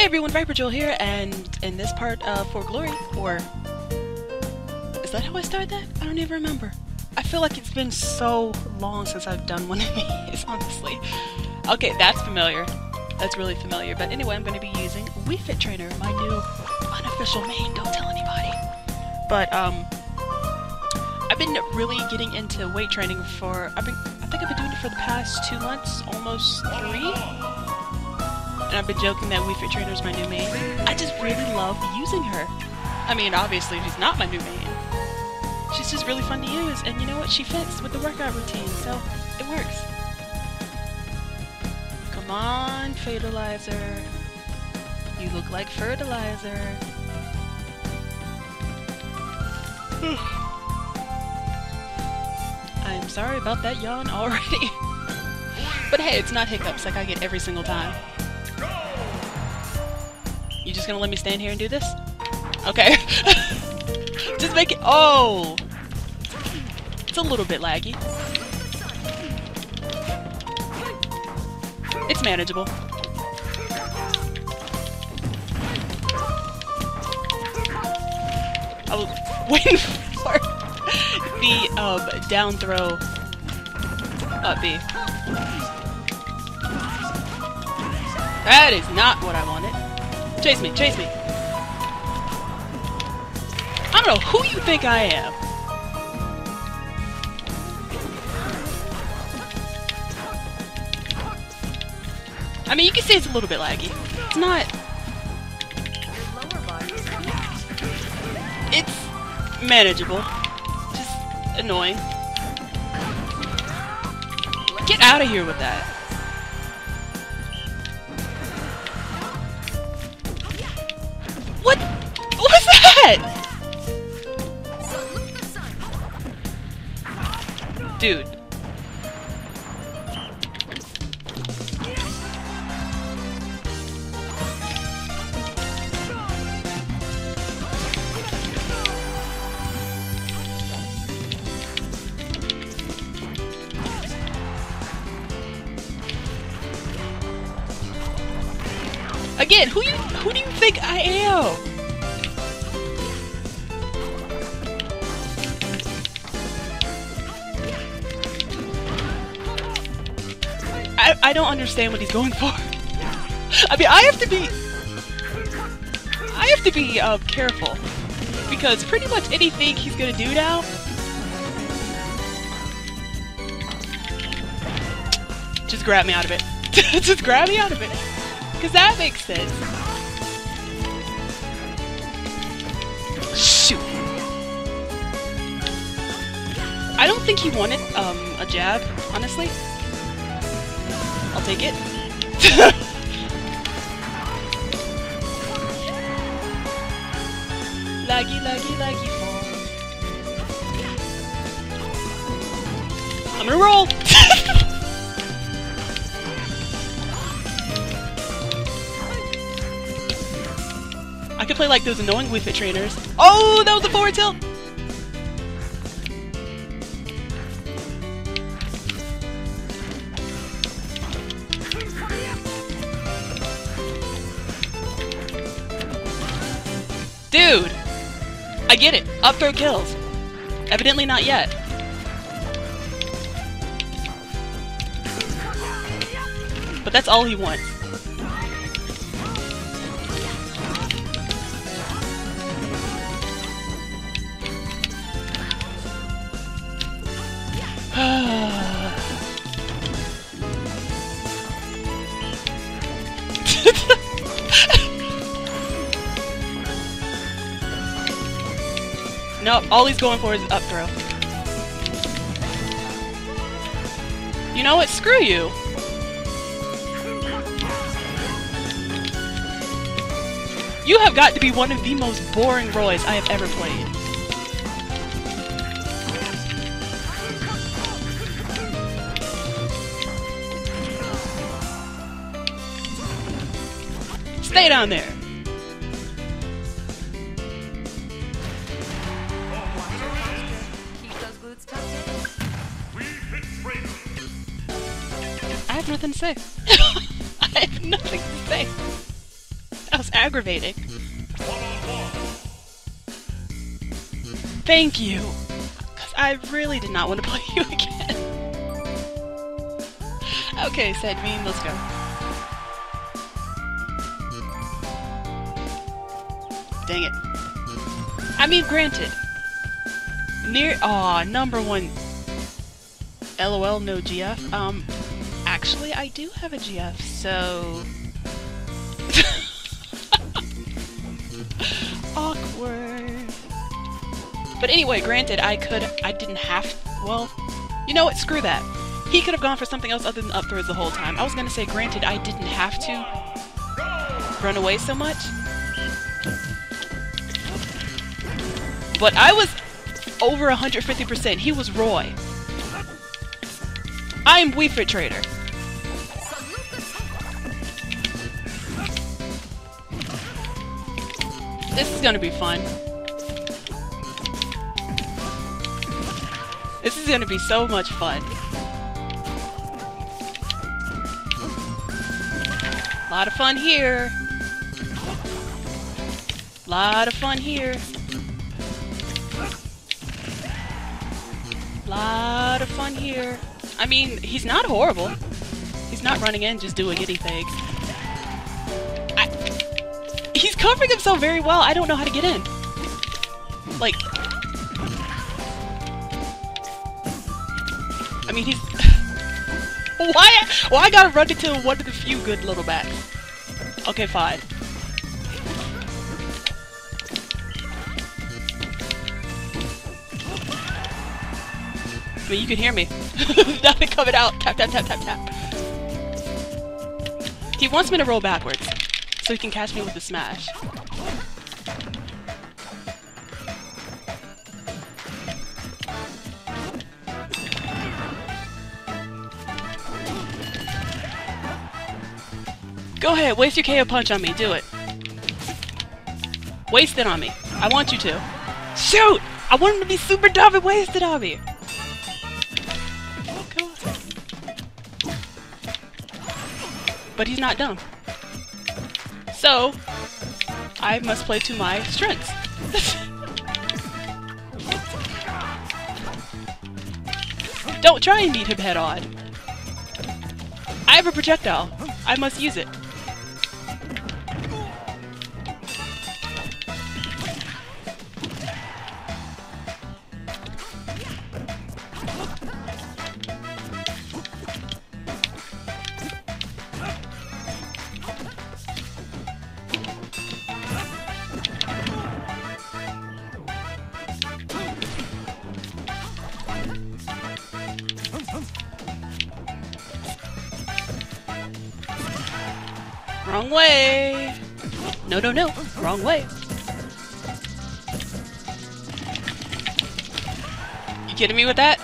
everyone, Viper Joel here, and in this part of For Glory, or... is that how I started that? I don't even remember. I feel like it's been so long since I've done one of these, honestly. Okay, that's familiar. That's really familiar. But anyway, I'm going to be using Wii Fit Trainer, my new unofficial main. Don't tell anybody. But, I've been really getting into weight training for... I think I've been doing it for the past 2 months, almost 3? And I've been joking that Wii Fit Trainer is my new main. I just really love using her. I mean, obviously, she's not my new main. She's just really fun to use, and you know what? She fits with the workout routine, so it works. Come on, Fatalizer. You look like fertilizer. I'm sorry about that yawn already. But hey, it's not hiccups like I get every single time. You just gonna let me stand here and do this? Okay. Just make it— oh! It's a little bit laggy. It's manageable. I was waiting for the down throw up B. That is not what I wanted. Chase me, chase me. I don't know who you think I am. I mean, you can say it's a little bit laggy. It's not... it's manageable. Just annoying. Get out of here with that. What? What was that? Dude. Again, who do you think I am? I don't understand what he's going for. I mean, I have to be careful, because pretty much anything he's gonna do now, just grab me out of it. Just grab me out of it, because that makes sense. Shoot. I don't think he wanted a jab, honestly. I'll take it. Laggy, laggy, laggy fall. I'm gonna roll! I could play like those annoying Wii Fit trainers. Oh, that was a forward tilt! Dude! I get it. Up throw kills. Evidently not yet. But that's all he wants. Nope, all he's going for is up throw. You know what? Screw you! You have got to be one of the most boring Roys I have ever played. Stay down there! I have nothing to say. I have nothing to say. That was aggravating. Thank you. Because I really did not want to play you again. Okay, said Mean, let's go. Dang it. I mean, granted. Number one. LOL, no GF. Actually, I do have a GF, so... Awkward. But anyway, granted, I didn't have... Well, you know what? Screw that. He could have gone for something else other than up throws the whole time. I was gonna say, granted, I didn't have to run away so much. But I was over 150%. He was Roy. I am Wii Fit Trader. This is gonna be fun. This is gonna be so much fun. Lot of fun here. Lot of fun here. Lot of fun here. I mean, he's not horrible. He's not running in just doing anything. He's covering himself very well. I don't know how to get in. Like... I mean, he's... Why I gotta run into one of the few good little bats? Okay, fine. I mean, you can hear me. Nothing coming out. Tap, tap, tap, tap, tap. He wants me to roll backwards, so he can catch me with the smash. Go ahead, waste your KO punch on me. Do it. Waste it on me. I want you to. Shoot! I want him to be super dumb and waste it on me. But he's not dumb. So, I must play to my strengths. Don't try and meet him head on. I have a projectile. I must use it. Wrong way! No, no, no. Wrong way. You kidding me with that?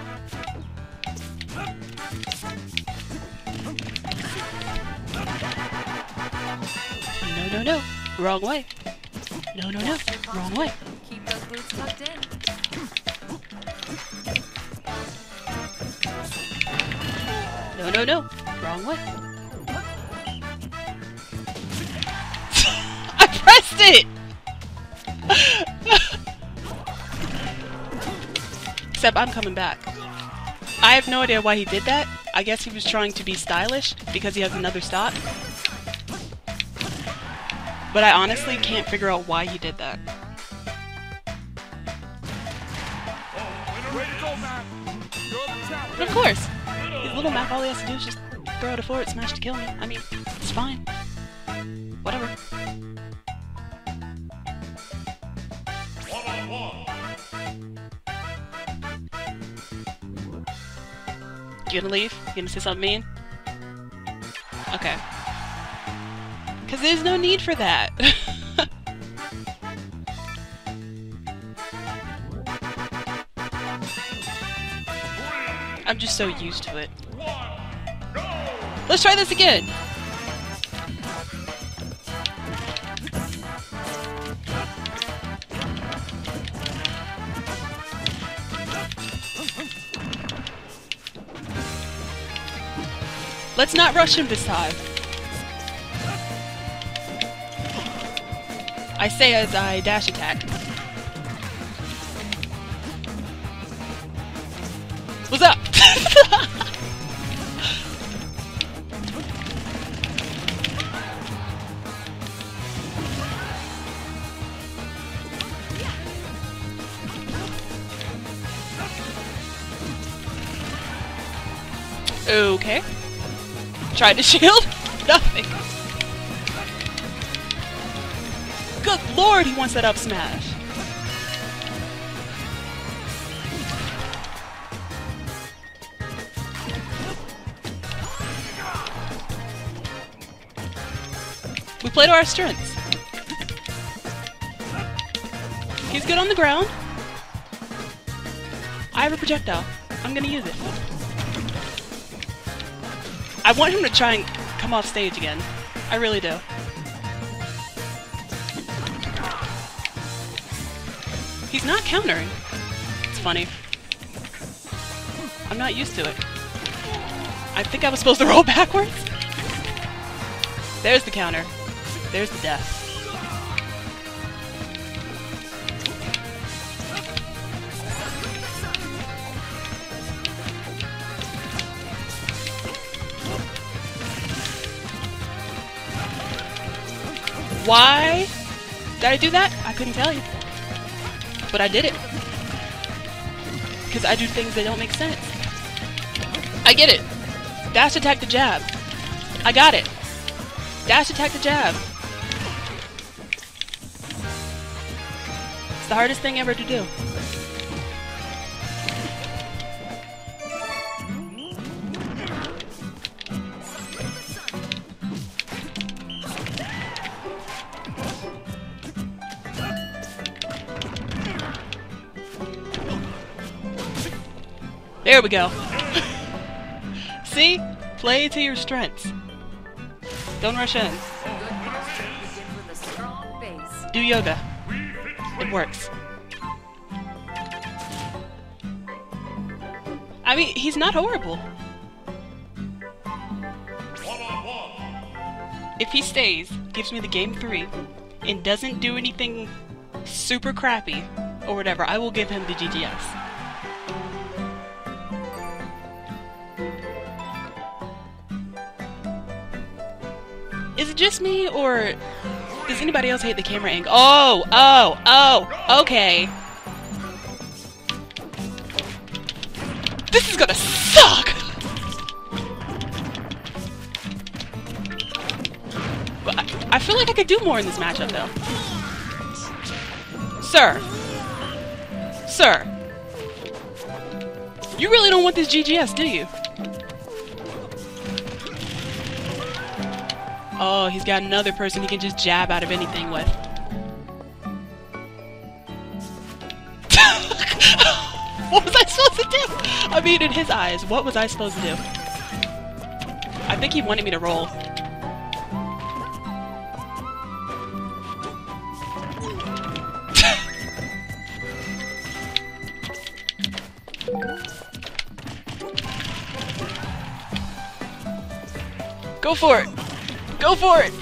No, no, no. Wrong way. No, no, no. Wrong way. Keep those boots tucked in. No, no, no. Wrong way. I pressed it! Except I'm coming back. I have no idea why he did that. I guess he was trying to be stylish because he has another stock. But I honestly can't figure out why he did that. But of course! His little map, all he has to do is just throw out a forward smash to kill me. I mean, it's fine. Whatever. You gonna leave? You gonna say something mean? Okay. Because there's no need for that. I'm just so used to it. Let's try this again! Let's not rush him this time. I say as I dash attack. What's up? Okay. Tried to shield? Nothing. Good lord, he wants that up smash. We play to our strengths. He's good on the ground. I have a projectile. I'm gonna use it. I want him to try and come off stage again. I really do. He's not countering. It's funny. I'm not used to it. I think I was supposed to roll backwards? There's the counter. There's the death. Why did I do that? I couldn't tell you. But I did it. Because I do things that don't make sense. I get it. Dash attack the jab. I got it. Dash attack the jab. It's the hardest thing ever to do. There we go. See? Play to your strengths. Don't rush in. Do yoga. It works. I mean, he's not horrible. If he stays, gives me the game 3, and doesn't do anything super crappy, or whatever, I will give him the GGS. Is it just me, or does anybody else hate the camera angle? Oh, okay. This is gonna suck! But I feel like I could do more in this matchup, though. Sir. Sir. You really don't want this GGS, do you? Oh, he's got another person he can just jab out of anything with. What was I supposed to do? I mean, in his eyes, what was I supposed to do? I think he wanted me to roll. Go for it! Go for it!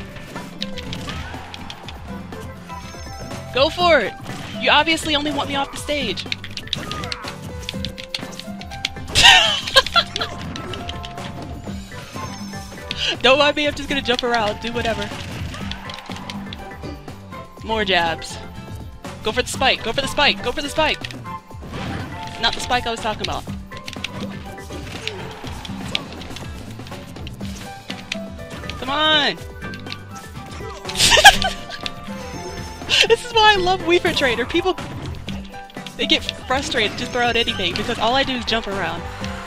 Go for it! You obviously only want me off the stage. Don't mind me, I'm just gonna jump around, do whatever. More jabs. Go for the spike, go for the spike, go for the spike! Not the spike I was talking about. Come on! This is why I love Wii Fit Trainer. People, they get frustrated, just throw out anything, because all I do is jump around.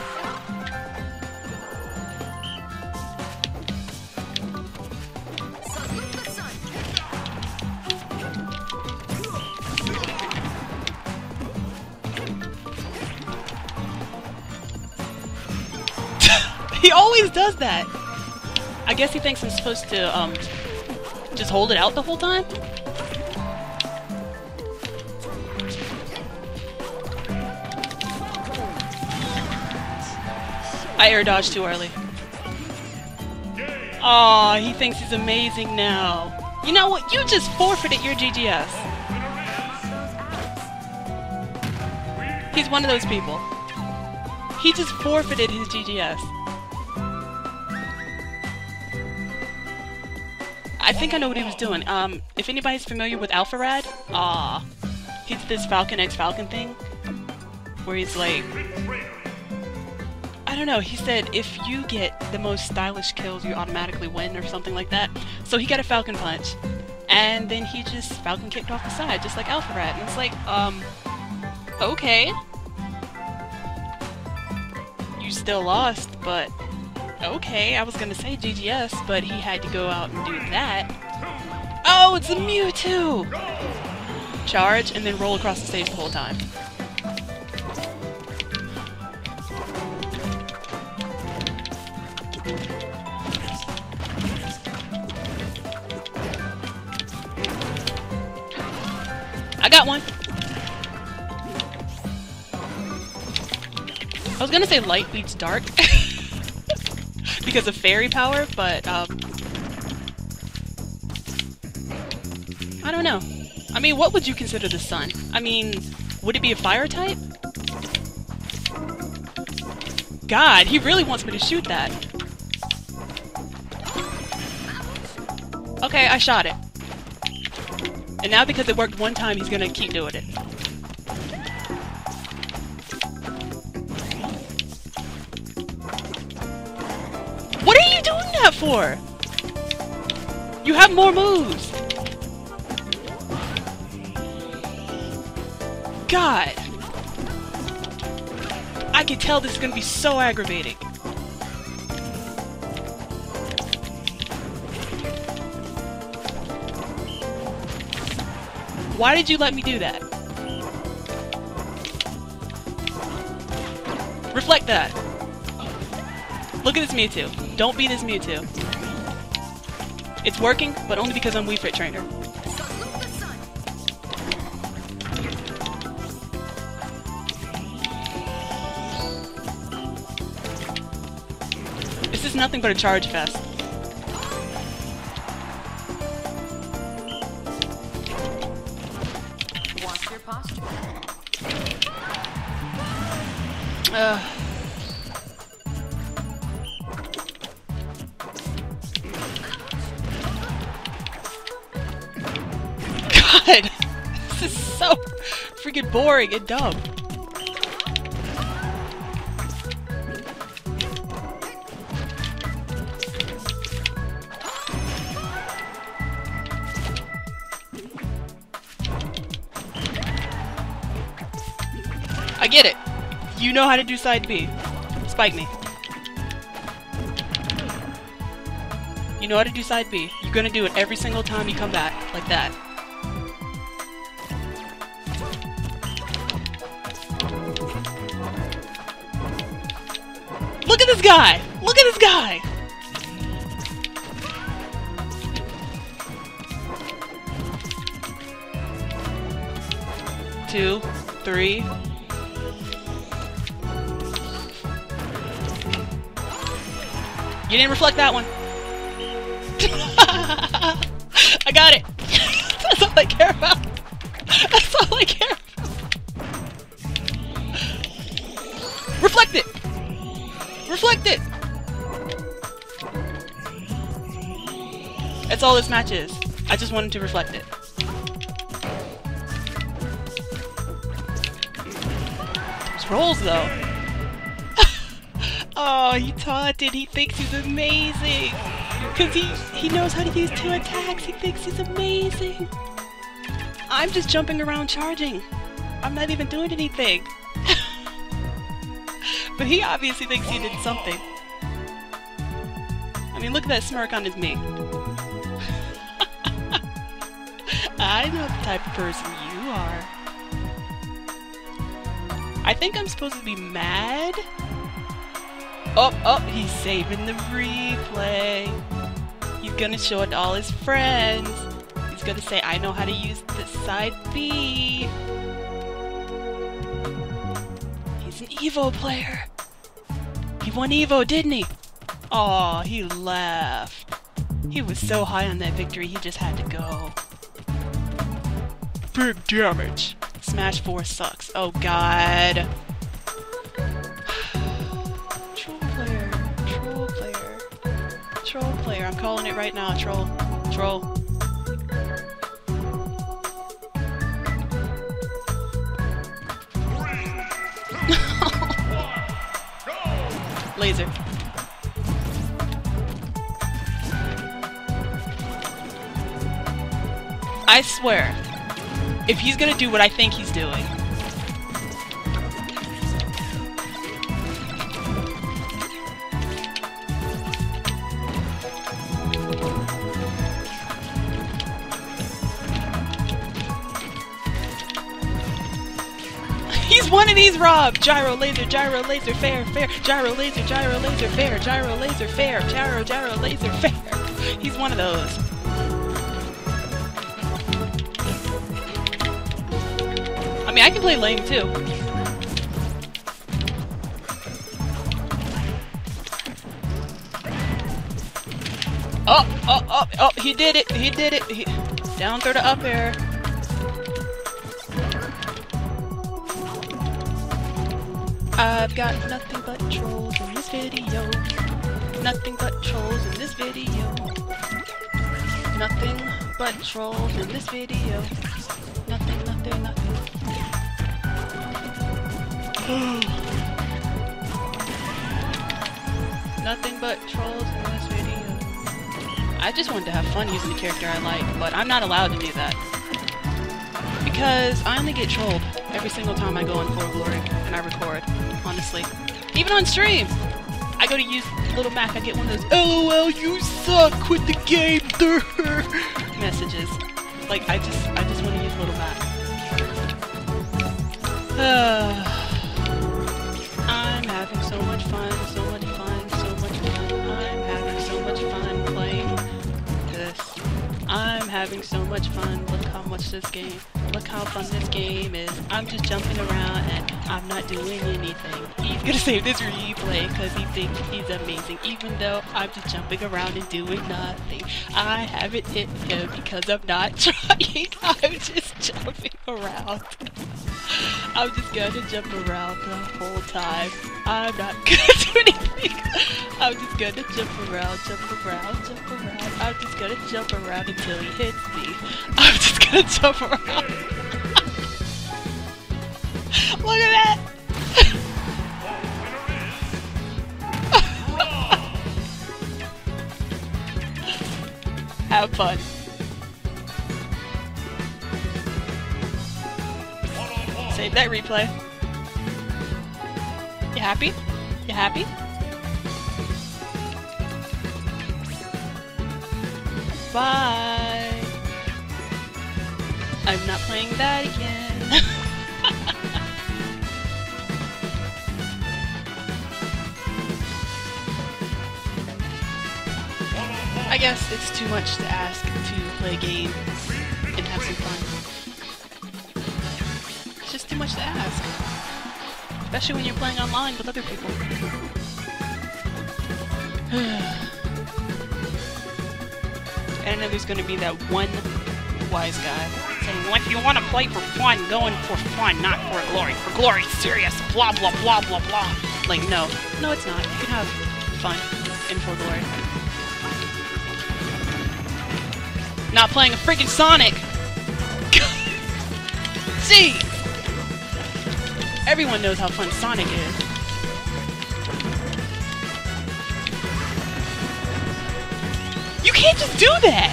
He always does that! I guess he thinks I'm supposed to, just hold it out the whole time? I air dodged too early. Aw, he thinks he's amazing now. You know what? You just forfeited your GGS. He's one of those people. He just forfeited his GGS. I think I know what he was doing. If anybody's familiar with Alpharad, he did this Falcon x Falcon thing, where he's like, I don't know, he said if you get the most stylish kills, you automatically win, or something like that. So he got a Falcon Punch, and then he just Falcon kicked off the side, just like Alpharad, and it's like, okay. You still lost, but okay, I was gonna say GGS, but he had to go out and do that. Oh, it's a Mewtwo! Charge, and then roll across the stage the whole time. I got one! I was gonna say light beats dark because of fairy power, but I don't know. I mean, what would you consider the sun? I mean, would it be a fire type? God, he really wants me to shoot that. Okay, I shot it. And now because it worked one time, he's gonna keep doing it. What are you doing that for? You have more moves! God! I can tell this is gonna be so aggravating. Why did you let me do that? Reflect that! Look at this Mewtwo. Don't be this Mewtwo. It's working, but only because I'm Wii Fit Trainer. This is nothing but a charge fest. Watch your posture. God! This is so freaking boring and dumb. I get it. You know how to do side B. Spike me. You know how to do side B. You're gonna do it every single time you come back, like that. Look at this guy! Look at this guy! Two, three. You didn't reflect that one. I got it. That's all I care about. That's all I care about. Reflect it. Reflect it. That's all this match is. I just wanted to reflect it. Those rolls, though. Oh, he taunted. He thinks he's amazing. Because he knows how to use 2 attacks. He thinks he's amazing. I'm just jumping around charging. I'm not even doing anything. But he obviously thinks he did something. I mean, look at that smirk on his mate. I know the type of person you are. I think I'm supposed to be mad. Oh, he's saving the replay. He's gonna show it to all his friends. He's gonna say, I know how to use the side B. He's an Evo player. He won Evo, didn't he? Aw, he left. He was so high on that victory, he just had to go. Big damage. Smash 4 sucks. Oh god. Troll player. Troll player. Troll player. I'm calling it right now. Troll. Troll. Laser. I swear, if he's gonna do what I think he's doing. He's one of these, Rob! Gyro, laser, fair, fair, gyro, laser, fair, gyro, laser, fair, gyro, laser, fair. He's one of those. I mean, I can play lane too. Oh, he did it, down through the up air. I've got nothing but trolls in this video. Nothing but trolls in this video. Nothing but trolls in this video. Nothing. Nothing but trolls in this video. I just wanted to have fun using the character I like, but I'm not allowed to do that. Because I only get trolled every single time I go in For Glory and I record, honestly. Even on stream! I go to use Little Mac, I get one of those LOL you suck, quit the game messages. Like I just want to use Little Mac. I'm having so much fun, so much fun. I'm having so much fun playing this. I'm having so much fun. Look how fun this game is. I'm just jumping around and I'm not doing anything. He's gonna save this replay because he thinks he's amazing, even though I'm just jumping around and doing nothing. I haven't hit him because I'm not trying. I'm just jumping around. I'm just gonna jump around the whole time. I'm not gonna do anything. I'm just gonna jump around. I'm just gonna jump around until he hits me. I'm just gonna jump around. Look at that! Have fun. Save that replay. You happy? You happy? Bye! I'm not playing that again. I guess it's too much to ask to play a game and have some fun. It's just too much to ask. Especially when you're playing online with other people. And I know there's gonna be that one wise guy saying, well, if you want to play for fun, go in for fun, not for glory. For glory, serious, blah blah blah blah blah. Like, no, it's not. You can have fun in For Glory. Not playing a freaking Sonic! See! Everyone knows how fun Sonic is. You can't just do that!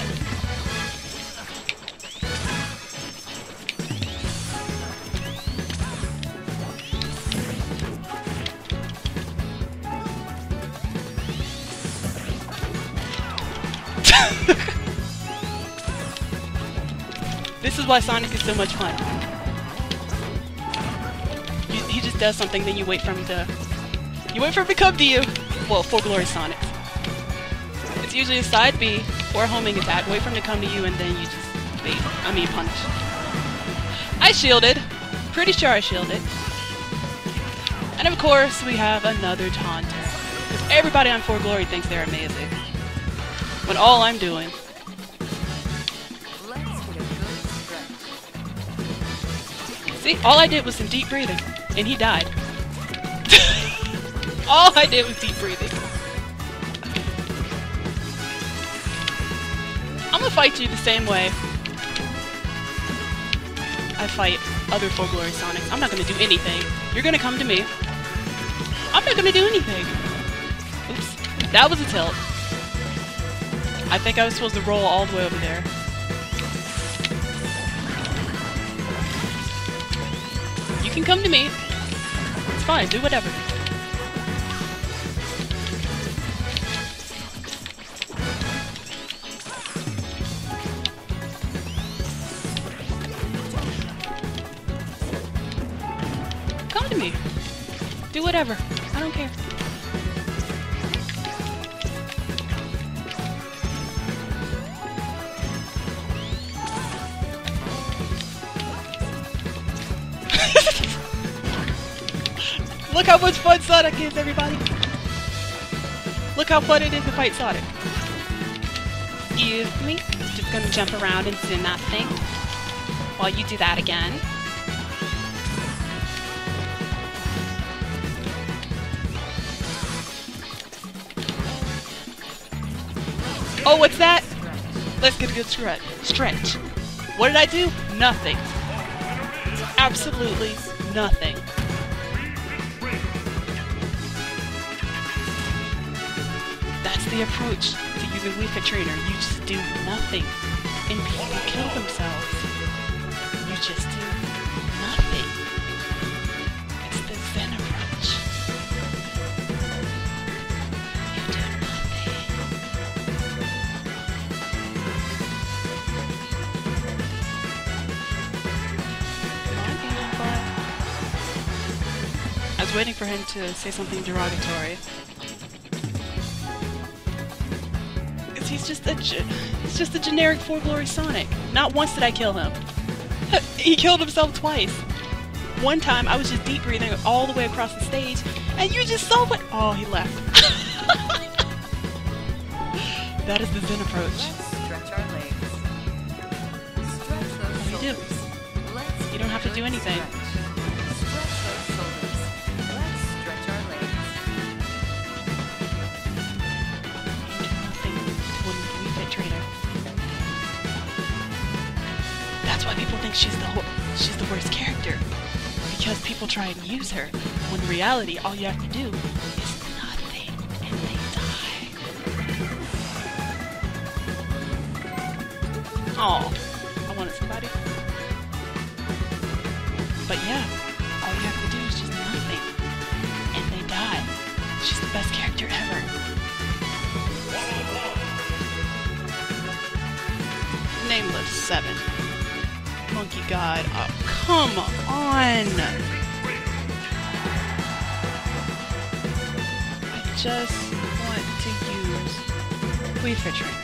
This is why Sonic is so much fun. He just does something, then you wait for him to come to you. Well, For Glory Sonic. It's usually a side B or a homing attack. Wait for him to come to you, and then you just bait. Punish. I shielded. Pretty sure I shielded. And of course, we have another taunter. Because everybody on For Glory thinks they're amazing. When all I'm doing... See, all I did was some deep breathing, and he died. All I did was deep breathing. I'm gonna fight you the same way I fight other Full Glory Sonics. I'm not gonna do anything. You're gonna come to me. I'm not gonna do anything. Oops. That was a tilt. I think I was supposed to roll all the way over there. You can come to me. It's fine, do whatever. Come to me. Do whatever. I don't care. Look how much fun Sonic is, everybody! Look how fun it is to fight Sonic. Excuse me. Just gonna jump around and do nothing. While you do that again. Oh, what's that? Let's get a good stretch. What did I do? Nothing. Absolutely nothing. That's the approach to using Wii Fit Trainer. You just do nothing. And people kill themselves. You just do nothing. It's the Zen approach. You do nothing. I was waiting for him to say something derogatory. He's just a generic Full Glory Sonic. Not once did I kill him. He killed himself twice. One time I was just deep breathing all the way across the stage, and you just saw what— oh, he left. That is the Zen approach. Stretch our legs. Stretch those What do you do? Let's You don't have to do anything. Stretch those shoulders. Let's stretch our legs. Wii Fit Trainer. That's why people think she's the worst character, because people try and use her, when in reality all you have to do is nothing and they die. Oh, I wanted somebody. But yeah, all you have to do is just nothing and they die. She's the best character ever. Nameless 7. Monkey God. Oh, come on! I just want to use Wii Fit Trainer.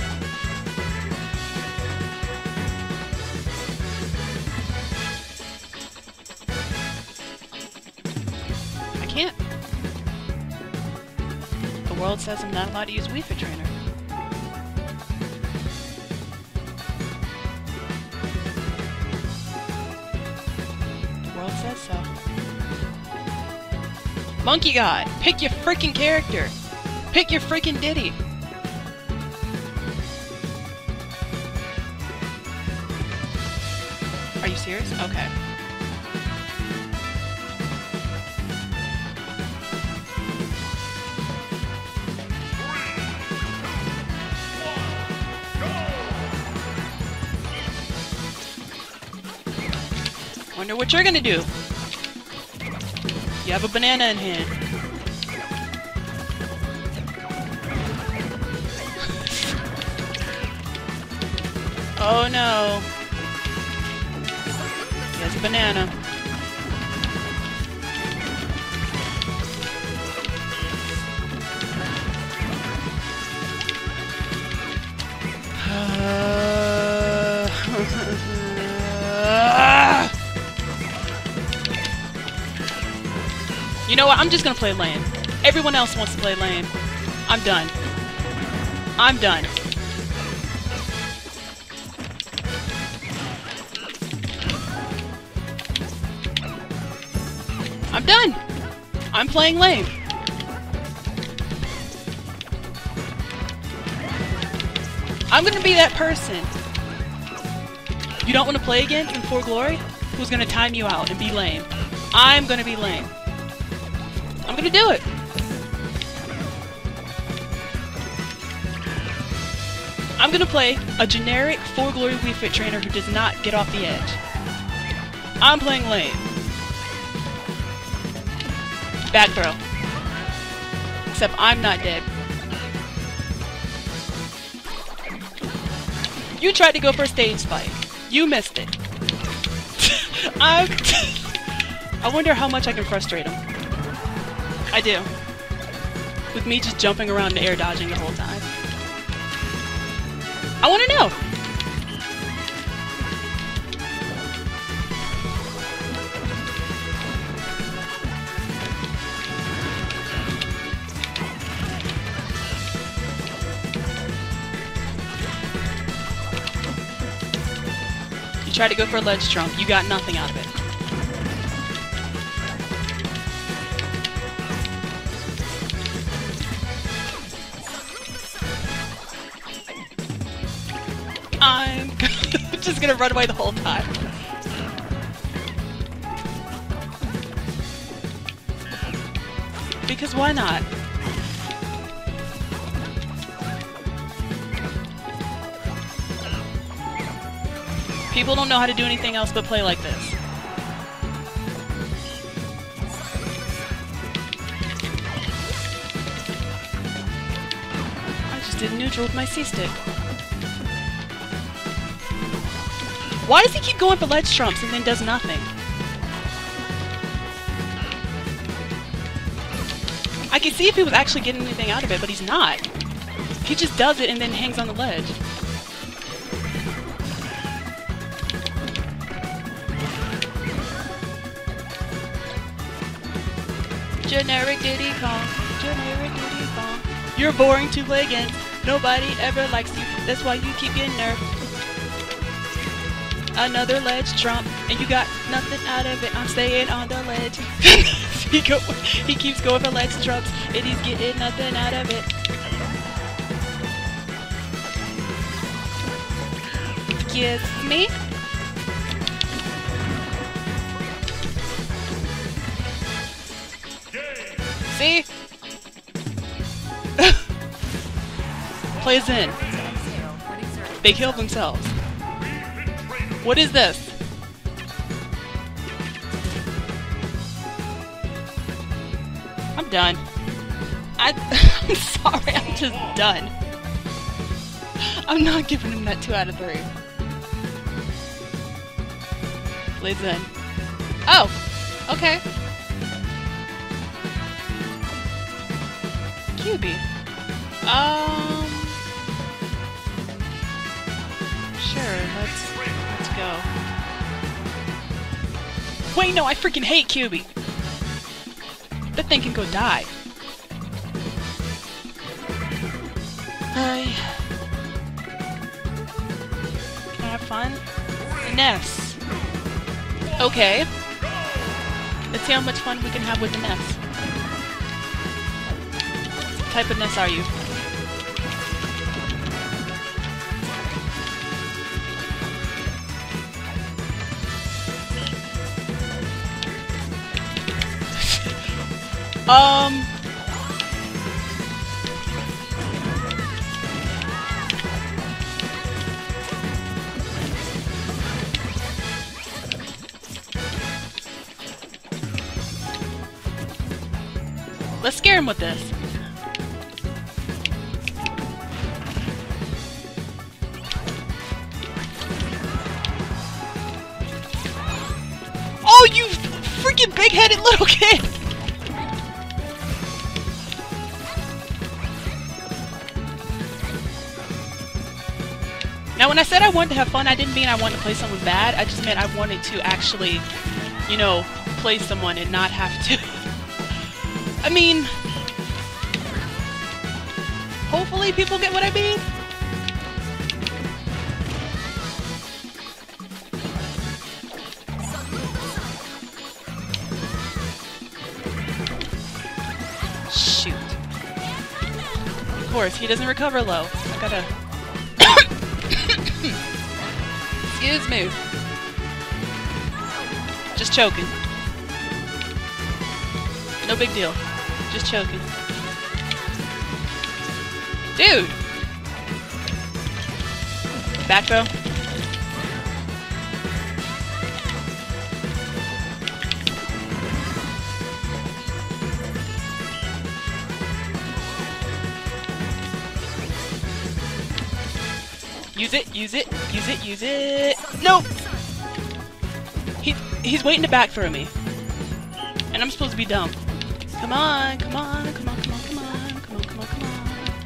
I can't. The world says I'm not allowed to use Wii Fit Trainer. Says so. Monkey God, pick your freaking character. Pick your freaking Diddy. Are you serious? Okay. Wonder what you're gonna do. You have a banana in hand. Oh no. He has a banana. You know what? I'm just gonna play lane. Everyone else wants to play lane. I'm done. I'm done. I'm done. I'm playing lame. I'm gonna be that person you don't want to play against in For Glory who's gonna time you out and be lame. I'm gonna be lame. I'm gonna do it. I'm gonna play a generic For Glory Wii Fit trainer who does not get off the edge. I'm playing lame. Back throw. Except I'm not dead. You tried to go for a stage spike. You missed it. I wonder how much I can frustrate him. I do. With me just jumping around and air dodging the whole time. I want to know. You tried to go for a ledge trump. You got nothing out of it. I'm just gonna run away the whole time. Because why not? People don't know how to do anything else but play like this. I just did neutral with my C-stick. Why does he keep going for ledge trumps and then does nothing? I can see if he was actually getting anything out of it, but he's not. He just does it and then hangs on the ledge. Generic Diddy Kong, generic Diddy Kong. You're boring to play against. Nobody ever likes you. That's why you keep getting nerfed. Another ledge trump, and you got nothing out of it. I'm staying on the ledge. He keeps going for ledge trumps, and he's getting nothing out of it. Kiss me. See? Plays in. They kill themselves. What is this? I'm done. I'm sorry, I'm just done. I'm not giving him that 2 out of 3. Plays in. Oh! Okay. QB. Sure, let's go. Wait, no, I freaking hate QB. That thing can go die. Can I have fun? Ness. Okay. Let's see how much fun we can have with the Ness. What type of Ness are you? Let's scare him with this. Oh, you freaking big-headed little kid! Now, when I said I wanted to have fun, I didn't mean I wanted to play someone bad. I just meant I wanted to actually, you know, play someone and not have to... I mean... Hopefully people get what I mean. course, he doesn't recover low. I gotta... Excuse me. Just choking. No big deal. Just choking. Dude! Back throw. Use it, use it, use it, use it. Nope! He's waiting to back throw me. And I'm supposed to be dumb. Come on, come on, come on, come on, come on, come on, come on, come on.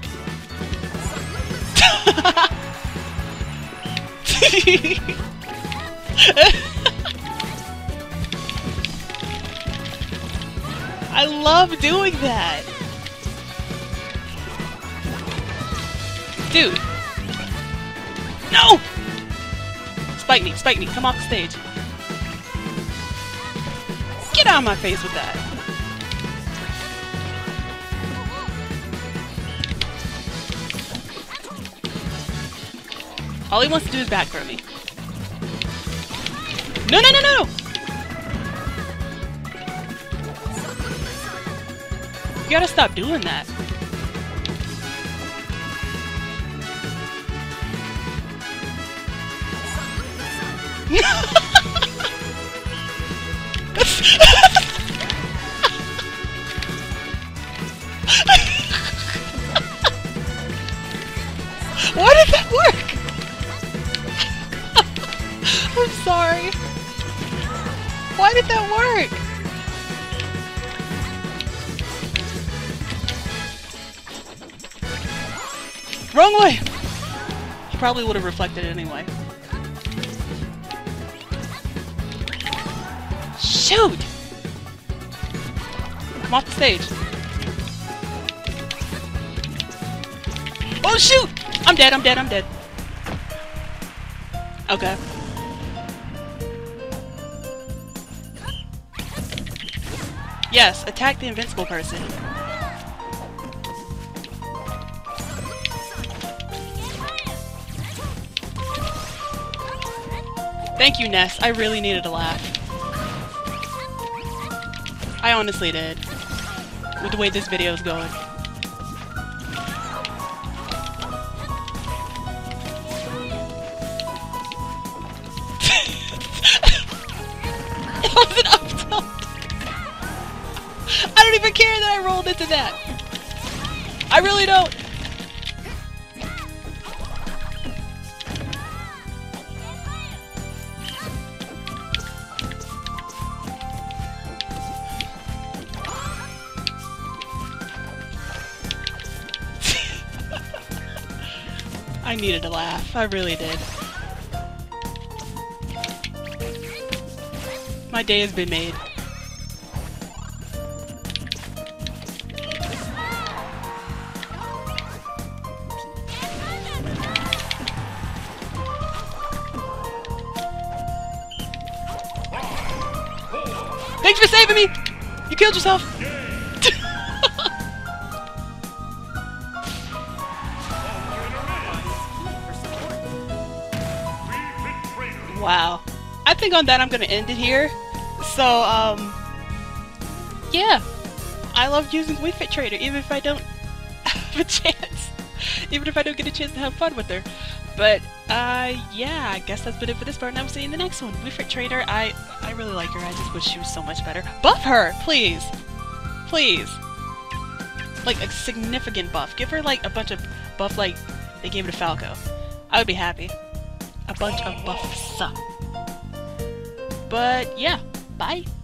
I love doing that. Dude. No! Spike me, come off the stage. Get out of my face with that. All he wants to do is back throw me. No, no, no, no! You gotta stop doing that. Why did that work? I'm sorry. Why did that work? Wrong way! He probably would have reflected it anyway. Shoot! I'm off the stage. Oh shoot! I'm dead, I'm dead, I'm dead. Okay. Yes, attack the invincible person. Thank you, Ness. I really needed a laugh. I honestly did. With the way this video is going. It was an up tilt. I don't even care that I rolled into that. I really don't. I needed a laugh. I really did. My day has been made. Thanks for saving me! You killed yourself! Wow. I think on that I'm gonna end it here. So, yeah. I love using Wii Fit Trainer, even if I don't have a chance. Even if I don't get a chance to have fun with her. But, yeah, I guess that's been it for this part, and I will see you in the next one. Wii Fit Trainer, I really like her. I just wish she was so much better. Buff her, please! Please. Like, a significant buff. Give her, like, a bunch of buff like they gave it to Falco. I would be happy. A bunch of buffs. But, yeah. Bye.